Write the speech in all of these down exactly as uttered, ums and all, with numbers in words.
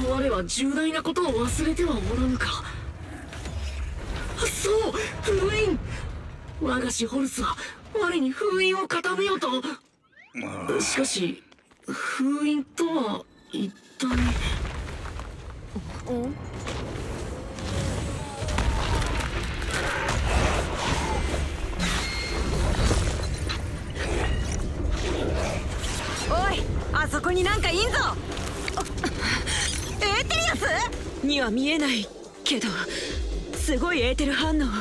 我は重大なことを忘れてはおらぬか。そう、封印。我が師ホルスは我に封印を固めようと。しかし封印とは一体。おおい、あそこになんかいんぞ。エーテリアスには見えないけど、すごいエーテル反応。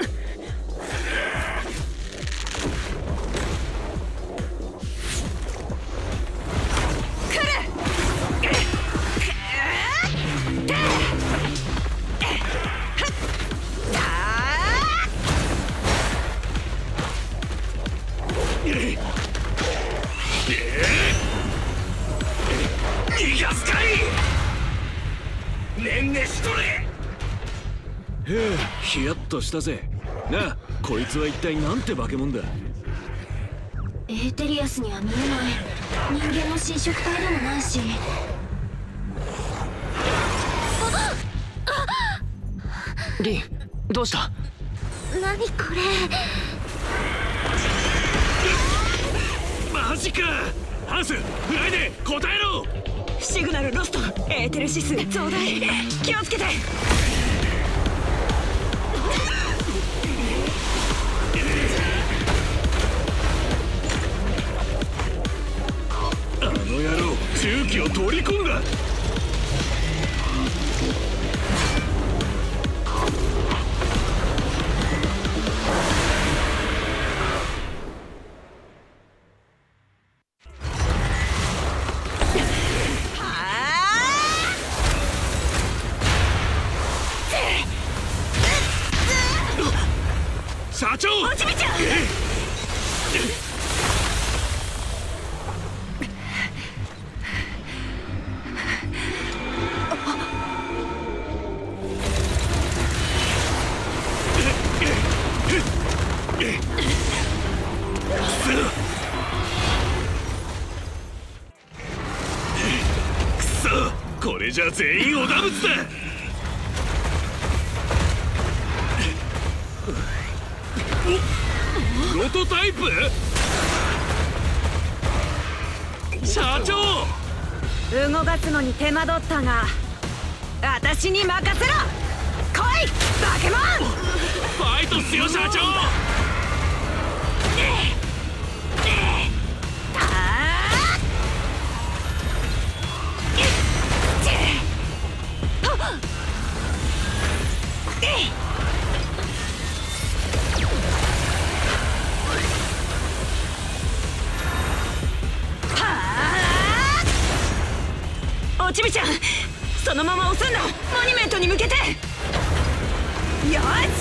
逃がすかい。ねんねしとれ。 へえ、ヒヤッとしたぜ。なあ、こいつは一体なんて化け物だ。 エーテリアスには見えない。人間の侵食体でもないし。 リン、どうした？ 何これ。 マジか。ハンス、フライデー答えろ。 シグナルロスト。エーテル指数増大。気をつけて。 あの野郎、重機を取り込んだ。社長、 おちびちゃん。 くそ、これじゃ全員織田物だ。プロトタイプ？社長、 動かすのに手間取ったが、私に任せろ。来い、バケモン。 ファイトっすよ、社長。 おちびちゃん、そのまま押すんだ。モニュメントに向けて。よし。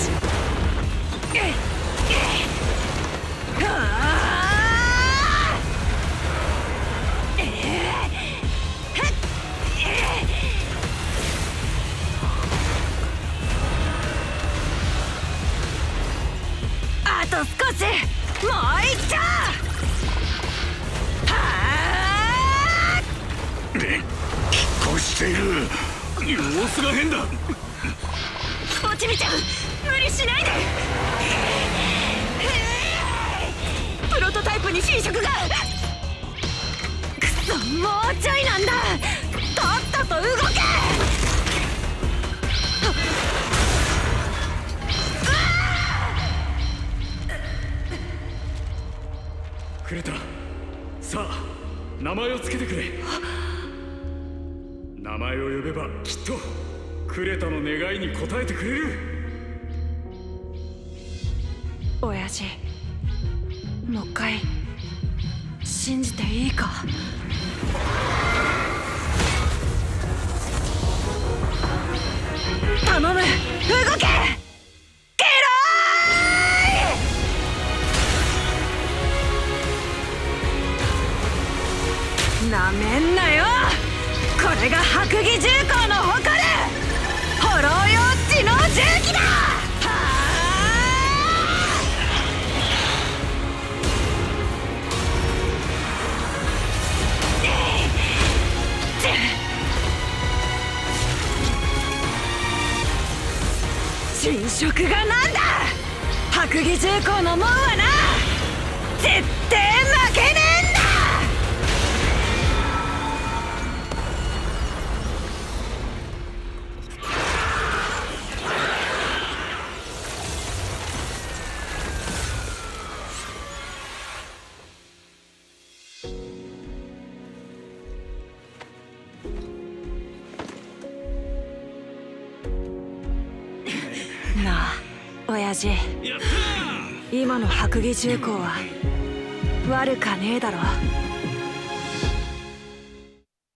あと少し。もう一丁。 拮抗している。様子が変だ。 おちびちゃん、無理しないで。プロトタイプに侵食が。くそ、もうちょいなんだ。とっとと動け。 クレタ、さあ名前をつけてくれ。名前を呼べばきっとクレタの願いに応えてくれる。 親父、もう一回信じていいか。頼む、動け。ケローイ。なめんなよ。これが白義重工の誇るホロー用知能重機だ。 侵食がなんだ。白義重工の門はな、絶対負けねえんだ。なあ親父、今の白義重工は悪かねえだろ。